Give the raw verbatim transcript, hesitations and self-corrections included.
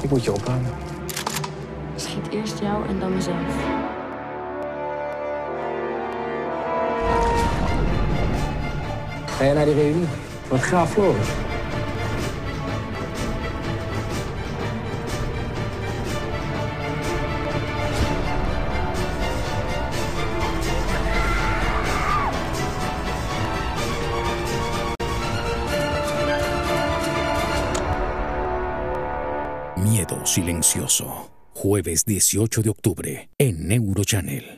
Ik moet je opruimen. Schiet eerst jou en dan mezelf. Ga jij naar die reunie? Wat Graaf Floris. Miedo silencioso. Jueves dieciocho de octubre en Eurochannel.